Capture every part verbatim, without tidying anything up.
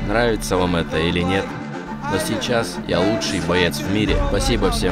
нравится вам это или нет, но сейчас я лучший боец в мире. Спасибо всем.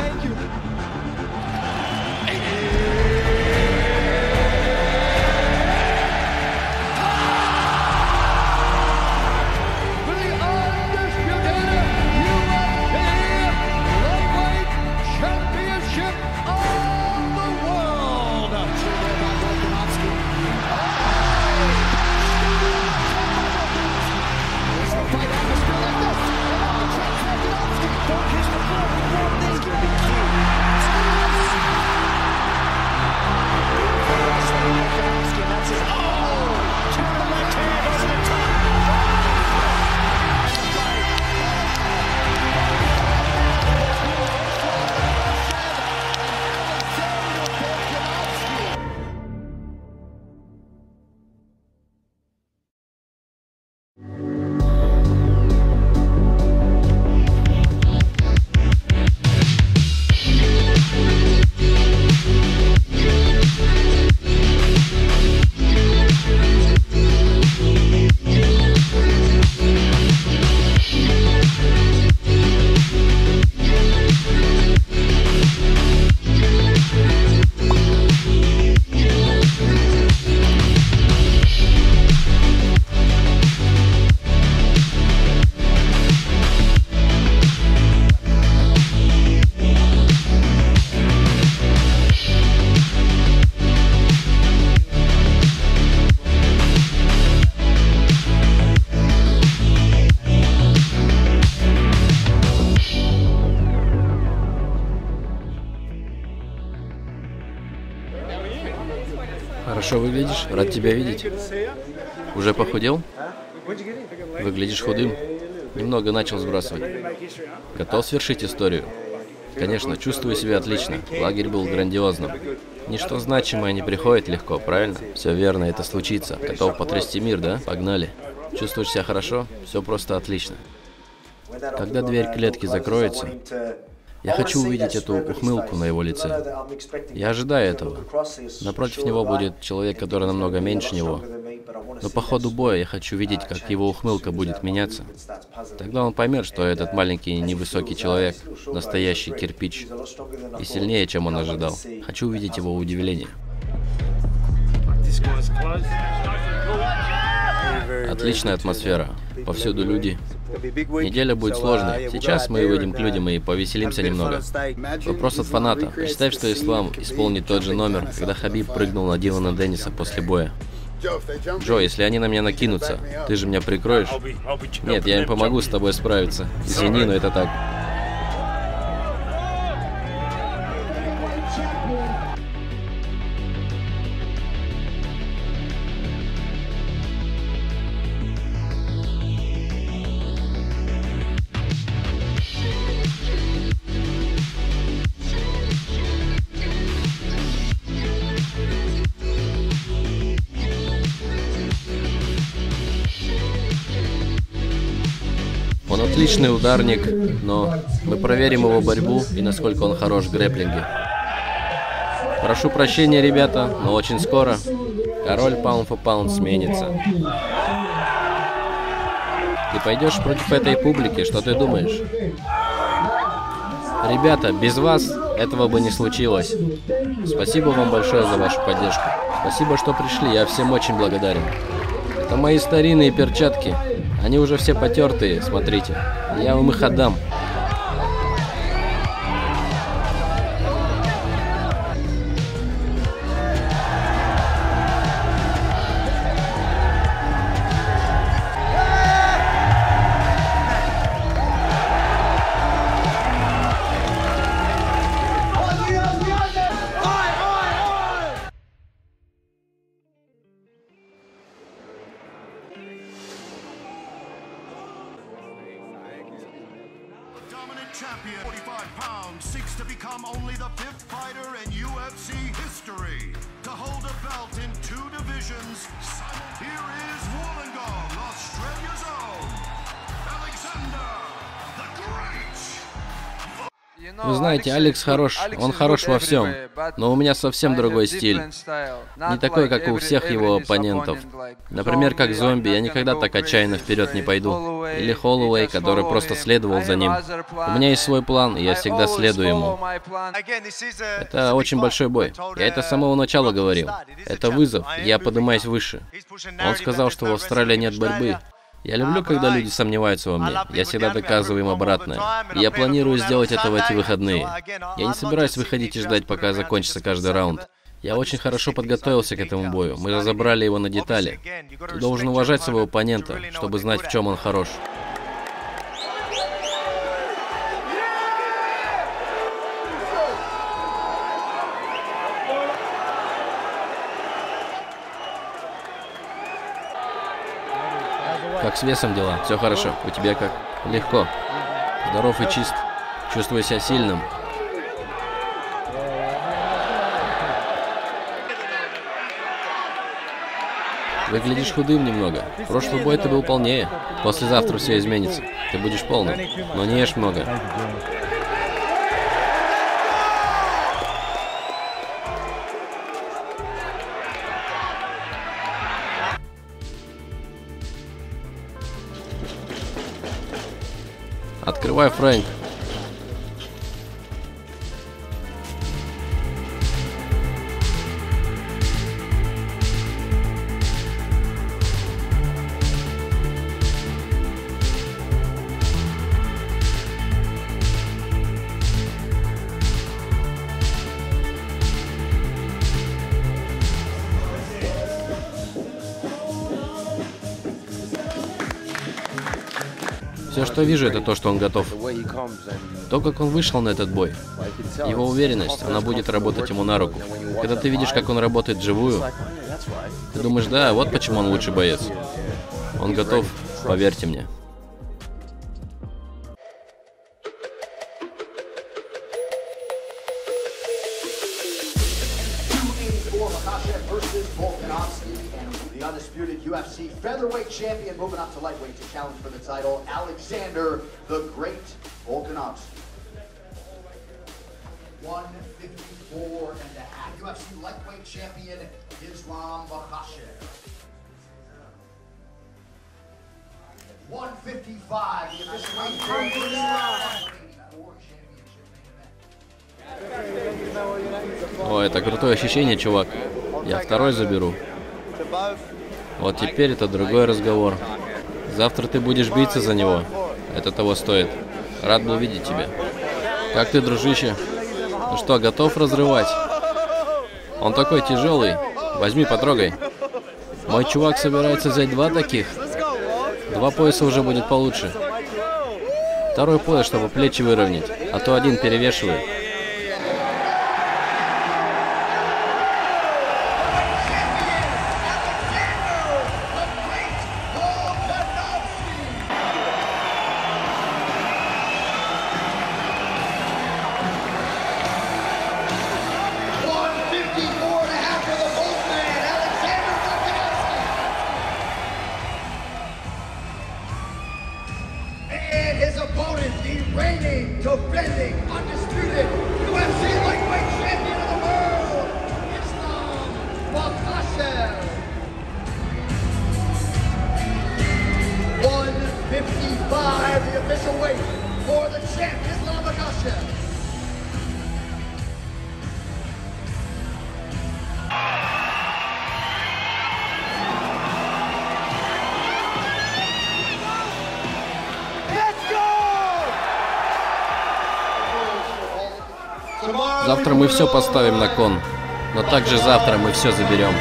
Хорошо выглядишь, рад тебя видеть. Уже похудел? Выглядишь худым. Немного начал сбрасывать. Готов свершить историю? Конечно, чувствую себя отлично. Лагерь был грандиозным. Ничто значимое не приходит легко, правильно? Все верно, это случится. Готов потрясти мир, да? Погнали. Чувствуешь себя хорошо? Все просто отлично. Когда дверь клетки закроется, я хочу увидеть эту ухмылку на его лице. Я ожидаю этого. Напротив него будет человек, который намного меньше него. Но по ходу боя я хочу видеть, как его ухмылка будет меняться. Тогда он поймет, что этот маленький невысокий человек — настоящий кирпич. И сильнее, чем он ожидал. Хочу увидеть его удивление. Отличная атмосфера. Повсюду люди. Неделя будет сложной. Сейчас мы выйдем к людям и повеселимся немного. Вопрос от фаната. Представь, что Ислам исполнит тот же номер, когда Хабиб прыгнул на Дилана Денниса после боя. Джо, если они на меня накинутся, ты же меня прикроешь? Нет, я им помогу с тобой справиться. Извини, но это так. Он отличный ударник, но мы проверим его борьбу и насколько он хорош в грэпплинге. Прошу прощения, ребята, но очень скоро король Pound for Pound сменится. Ты пойдешь против этой публики, что ты думаешь? Ребята, без вас этого бы не случилось. Спасибо вам большое за вашу поддержку. Спасибо, что пришли, я всем очень благодарен. Это мои старинные перчатки. Они уже все потертые, смотрите. Я вам их отдам. Champion, forty-five pounds, seeks to become only the fifth fighter in U F C history to hold a belt in two divisions. Here is Wollongong, Australia's own Alexander the Great. Вы знаете, Алекс хорош, он хорош во всем, но у меня совсем другой стиль. Не такой, как у всех его оппонентов. Например, как зомби, я никогда так отчаянно вперед не пойду. Или Холлоуэй, который просто следовал за ним. У меня есть свой план, и я всегда следую ему. Это очень большой бой. Я это с самого начала говорил. Это вызов, я поднимаюсь выше. Он сказал, что в Австралии нет борьбы. Я люблю, когда люди сомневаются во мне. Я всегда доказываю им обратное. И я планирую сделать это в эти выходные. Я не собираюсь выходить и ждать, пока закончится каждый раунд. Я очень хорошо подготовился к этому бою. Мы разобрали его на детали. Ты должен уважать своего оппонента, чтобы знать, в чем он хорош. Как с весом дела? Все хорошо. У тебя как? Легко. Здоров и чист. Чувствую себя сильным. Выглядишь худым немного. Прошлый бой ты был полнее. Послезавтра все изменится. Ты будешь полным. Но не ешь много. Открывай, Фрэнк. Все, что вижу, это то, что он готов. То, как он вышел на этот бой. Его уверенность, она будет работать ему на руку. Когда ты видишь, как он работает вживую, ты думаешь, да, вот почему он лучший боец. Он готов, поверьте мне. Undisputed U F C featherweight champion moving up to lightweight to challenge for the title, Alexander the Great Volkanovski. one fifty-four and a half. U F C lightweight champion, Islam Makhachev. one fifty-five, the official weight championship main event. О, это крутое ощущение, чувак. Я второй заберу. Вот теперь это другой разговор. Завтра ты будешь биться за него. Это того стоит. Рад был видеть тебя. Как ты, дружище? Ну что, готов разрывать? Он такой тяжелый. Возьми, потрогай. Мой чувак собирается взять два таких. Два пояса уже будет получше. Второй пояс, чтобы плечи выровнять. А то один перевешивает. His opponent, the reigning, defending, undisputed U F C lightweight champion of the world, Islam Makhachev. one fifty-five, the official weight for the champ, Islam Makhachev. Завтра мы все поставим на кон, но также завтра мы все заберем.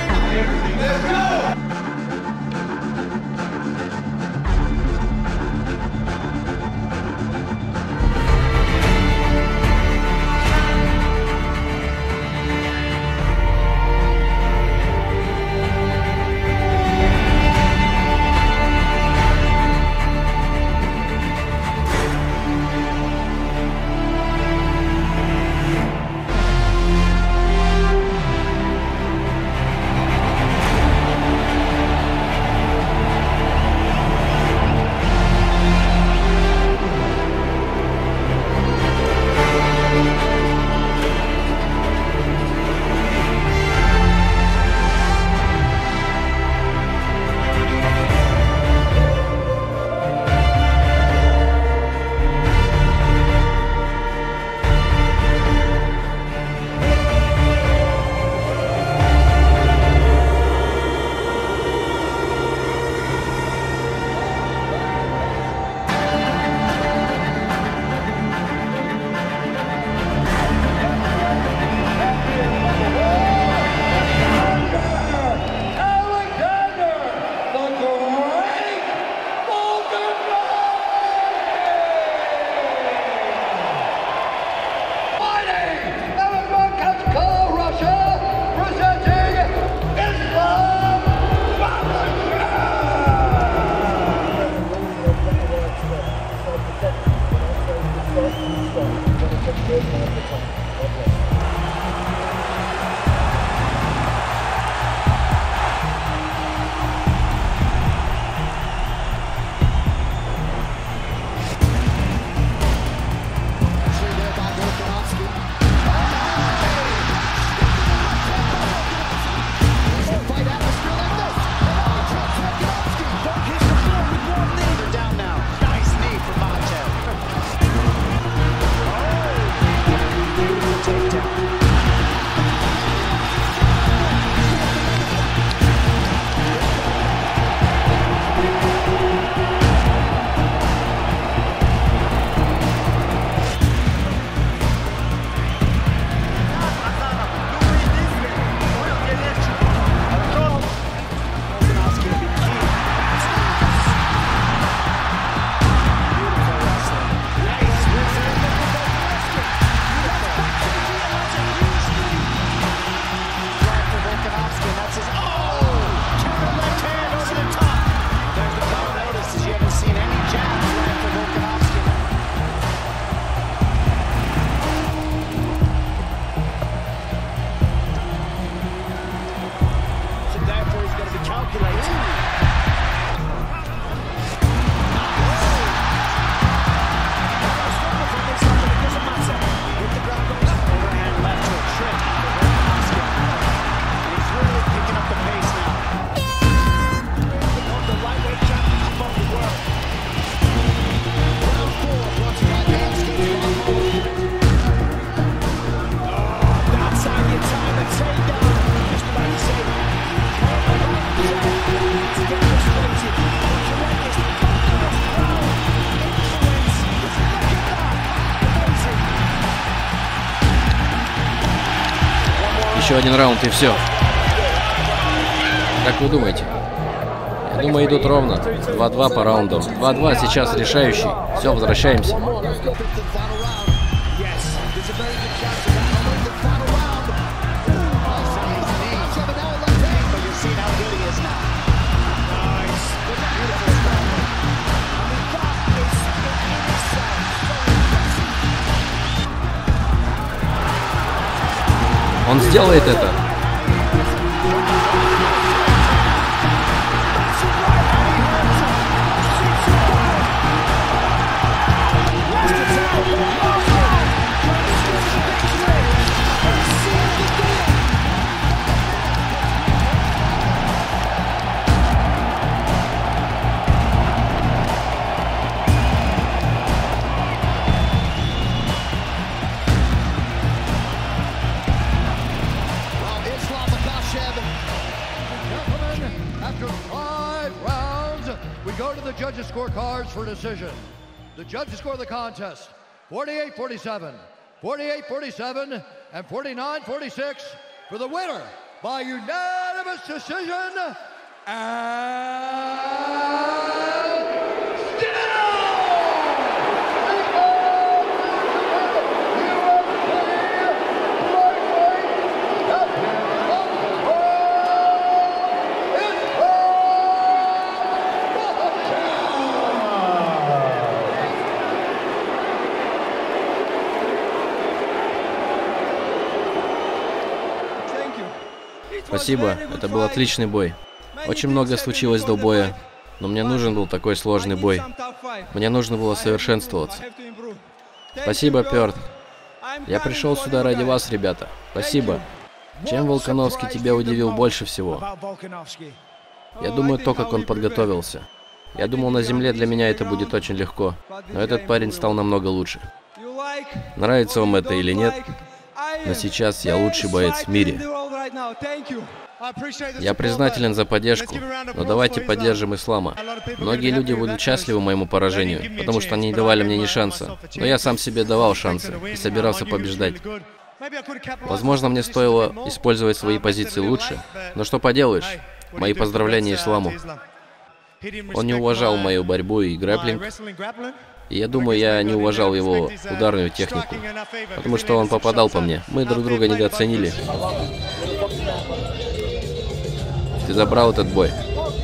Еще один раунд и все. Как вы думаете? Я думаю, идут ровно. два-два по раундам. два-два сейчас решающий. Все, возвращаемся. Он сделает это. Judges' scorecards for decision. The judges score the contest forty-eight forty-seven, forty-eight forty-seven, and forty-nine forty-six for the winner by unanimous decision. And Спасибо, это был отличный бой. Очень многое случилось до боя, но мне нужен был такой сложный бой. Мне нужно было совершенствоваться. Спасибо, Пёрд. Я пришел сюда ради вас, ребята. Спасибо. Чем Волконовский тебя удивил больше всего? Я думаю, то, как он подготовился. Я думал, на земле для меня это будет очень легко, но этот парень стал намного лучше. Нравится вам это или нет, но сейчас я лучший боец в мире. Я признателен за поддержку, но давайте поддержим Ислама. Многие люди будут счастливы моему поражению, потому что они не давали мне ни шанса. Но я сам себе давал шансы и собирался побеждать. Возможно, мне стоило использовать свои позиции лучше, но что поделаешь? Мои поздравления Исламу. Он не уважал мою борьбу и грэпплинг. И я думаю, я не уважал его ударную технику, потому что он попадал по мне. Мы друг друга недооценили. Ты забрал этот бой.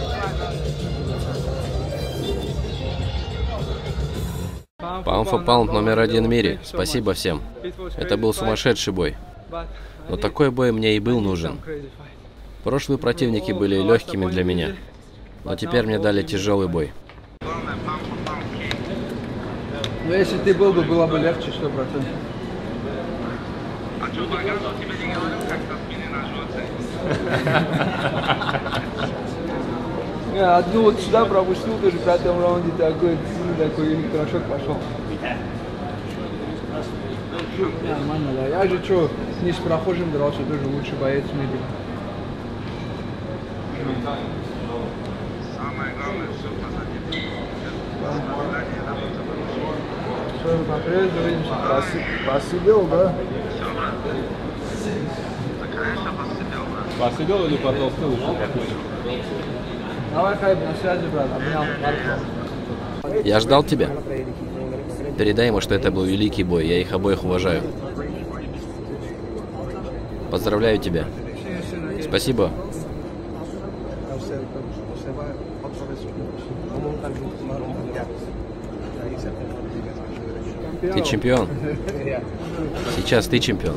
Pound for pound номер один в мире. Спасибо всем. Это был сумасшедший бой. Но такой бой мне и был нужен. Прошлые противники были легкими для меня, но теперь мне дали тяжелый бой. Но если ты был бы, было бы легче, сто процентов. Я одну вот сюда пропустил, тоже в пятом раунде такой, такой электрошок пошел. Нормально, да. Я же что, не с прохожим дрался, тоже лучший боец в мире. Самое главное, все позади. Все, попрежь, увидимся. Посидел, да? Все, брат. Да, конечно, посидел, брат. Посидел или потолстел еще какой-то? Давай, Хайб, на связи, брат. Обнял. Я ждал тебя. Передай ему, что это был великий бой. Я их обоих уважаю. Поздравляю тебя. Спасибо. Ты чемпион. Сейчас ты чемпион.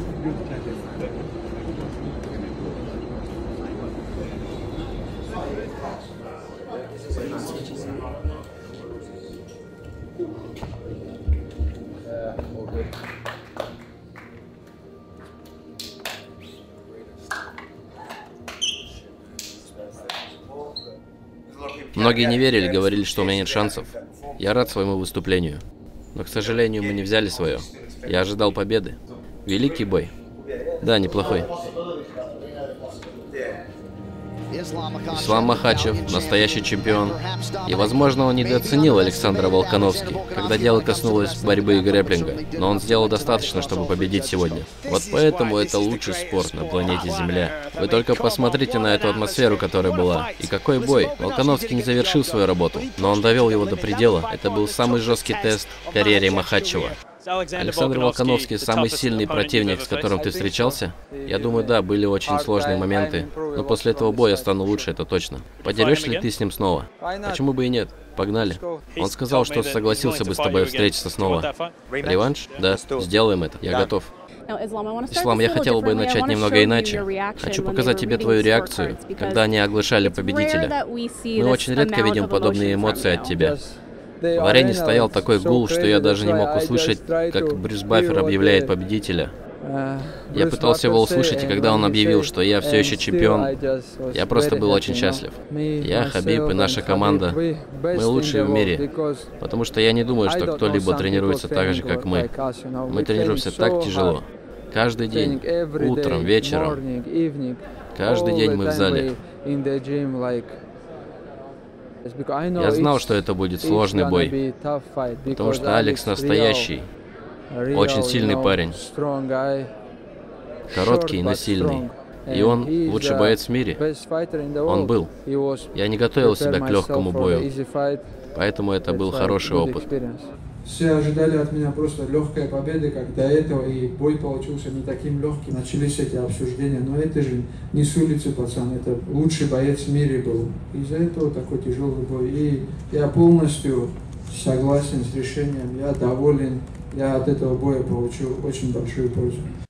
Многие не верили, говорили, что у меня нет шансов. Я рад своему выступлению. Но, к сожалению, мы не взяли свое. Я ожидал победы. Великий бой. Да, неплохой. Ислам Махачев – настоящий чемпион. И, возможно, он недооценил Александра Волконовски, когда дело коснулось борьбы и грэпплинга. Но он сделал достаточно, чтобы победить сегодня. Вот поэтому это лучший спорт на планете Земля. Вы только посмотрите на эту атмосферу, которая была. И какой бой! Волконовский не завершил свою работу, но он довел его до предела. Это был самый жесткий тест в карьере Махачева. Александр Волконовский самый сильный противник, с которым ты встречался? Я думаю, да, были очень сложные моменты. Но после этого боя стану лучше, это точно. Подерешься ли ты с ним снова? Почему бы и нет? Погнали. Он сказал, что согласился бы с тобой встретиться снова. Реванш? Да, сделаем это. Я готов. Ислам, я хотел бы начать немного иначе. Хочу показать тебе твою реакцию, когда они оглашали победителя. Мы очень редко видим подобные эмоции от тебя. В арене стоял такой гул, что я даже не мог услышать, как Брюс Баффер объявляет победителя. Я пытался его услышать, и когда он объявил, что я все еще чемпион, я просто был очень счастлив. Я, Хабиб и наша команда, мы лучшие в мире, потому что я не думаю, что кто-либо тренируется так же, как мы. Мы тренируемся так тяжело. Каждый день, утром, вечером, каждый день мы в зале. Я знал, что это будет сложный бой, потому что Алекс настоящий, очень сильный парень, короткий, но сильный. И он лучший боец в мире. Он был. Я не готовил себя к легкому бою, поэтому это был хороший опыт. Все ожидали от меня просто легкой победы, как до этого, и бой получился не таким легким. Начались эти обсуждения, но это же не с улицы, пацан, это лучший боец в мире был. Из-за этого такой тяжелый бой. И я полностью согласен с решением, я доволен, я от этого боя получил очень большую пользу.